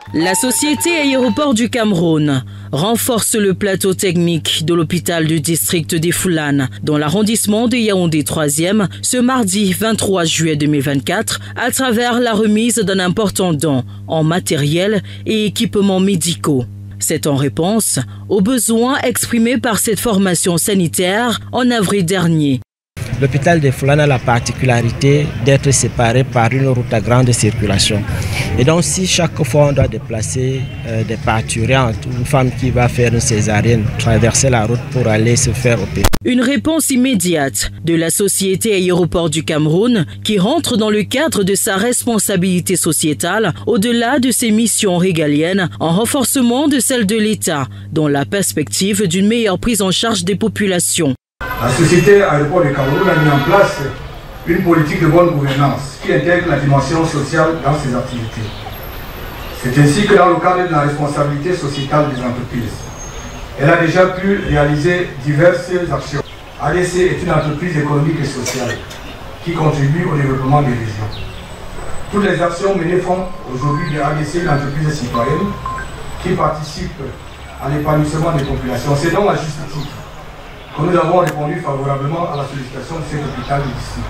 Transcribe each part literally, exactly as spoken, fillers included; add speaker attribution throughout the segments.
Speaker 1: La société Aéroport du Cameroun renforce le plateau technique de l'hôpital du district des Foulanes dans l'arrondissement de Yaoundé troisième ce mardi vingt-trois juillet deux mille vingt-quatre à travers la remise d'un important don en matériel et équipements médicaux. C'est en réponse aux besoins exprimés par cette formation sanitaire en avril dernier.
Speaker 2: L'hôpital des Foulanes a la particularité d'être séparé par une route à grande circulation. Et donc si chaque fois on doit déplacer euh, des parturientes, une femme qui va faire une césarienne, traverser la route pour aller se faire opérer.
Speaker 1: Une réponse immédiate de la société Aéroport du Cameroun qui rentre dans le cadre de sa responsabilité sociétale au-delà de ses missions régaliennes en renforcement de celle de l'État dans la perspective d'une meilleure prise en charge des populations.
Speaker 3: La société Aéroport du Cameroun a mis en place une politique de bonne gouvernance qui intègre la dimension sociale dans ses activités. C'est ainsi que dans le cadre de la responsabilité sociétale des entreprises, elle a déjà pu réaliser diverses actions. A D C est une entreprise économique et sociale qui contribue au développement des régions. Toutes les actions menées font aujourd'hui de A D C une entreprise citoyenne qui participe à l'épanouissement des populations. C'est donc à juste titre que nous avons répondu favorablement à la sollicitation de cet hôpital du district.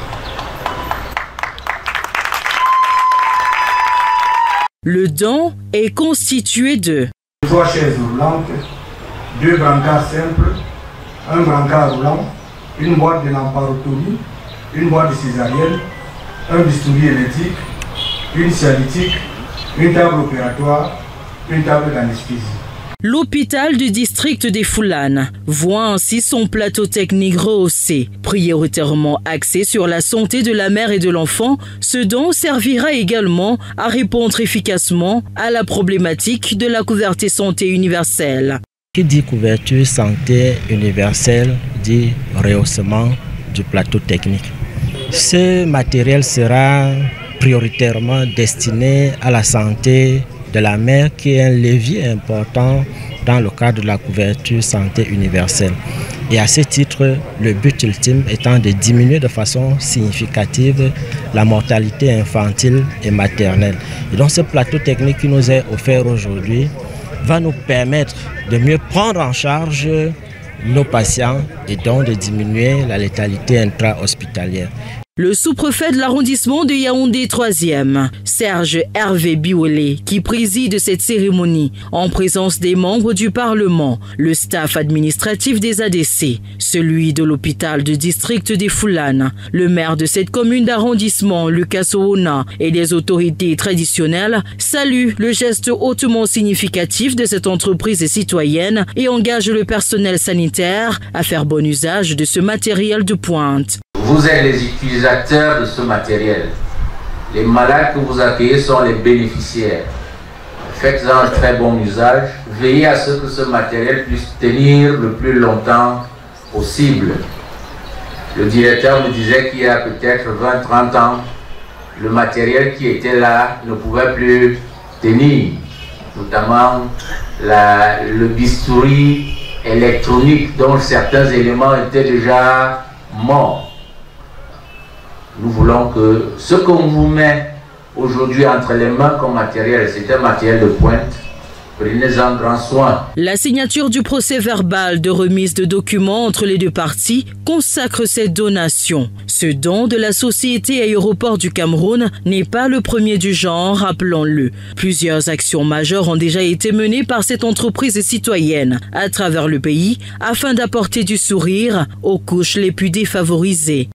Speaker 1: Le don est constitué de
Speaker 3: trois chaises roulantes, deux brancards simples, un brancard roulant, une boîte de lamparotomie, une boîte de césarienne, un bistouri électrique, une scialytique, une table opératoire, une table d'anesthésie.
Speaker 1: L'hôpital du district des Foulanes voit ainsi son plateau technique rehaussé, prioritairement axé sur la santé de la mère et de l'enfant. Ce don servira également à répondre efficacement à la problématique de la couverture santé universelle.
Speaker 2: Qui dit couverture santé universelle dit rehaussement du plateau technique. Ce matériel sera prioritairement destiné à la santé de la mère qui est un levier important dans le cadre de la couverture santé universelle. Et à ce titre, le but ultime étant de diminuer de façon significative la mortalité infantile et maternelle. Et donc ce plateau technique qui nous est offert aujourd'hui va nous permettre de mieux prendre en charge nos patients et donc de diminuer la létalité intra-hospitalière.
Speaker 1: Le sous-préfet de l'arrondissement de Yaoundé troisième, Serge Hervé Biolé, qui préside cette cérémonie en présence des membres du Parlement, le staff administratif des A D C, celui de l'hôpital du district des Foulanes, le maire de cette commune d'arrondissement, Lucas Oona, et les autorités traditionnelles, saluent le geste hautement significatif de cette entreprise citoyenne et engagent le personnel sanitaire à faire bon usage de ce matériel de pointe.
Speaker 4: Vous êtes les utilisateurs de ce matériel. Les malades que vous accueillez sont les bénéficiaires. Faites-en un très bon usage. Veillez à ce que ce matériel puisse tenir le plus longtemps possible. Le directeur me disait qu'il y a peut-être vingt à trente ans, le matériel qui était là ne pouvait plus tenir. Notamment la, le bistouri électronique dont certains éléments étaient déjà morts. Nous voulons que ce qu'on vous met aujourd'hui entre les mains comme matériel, c'est un matériel de pointe. Prenez-en grand soin.
Speaker 1: La signature du procès verbal de remise de documents entre les deux parties consacre cette donation. Ce don de la société Aéroport du Cameroun n'est pas le premier du genre, rappelons-le. Plusieurs actions majeures ont déjà été menées par cette entreprise citoyenne à travers le pays afin d'apporter du sourire aux couches les plus défavorisées.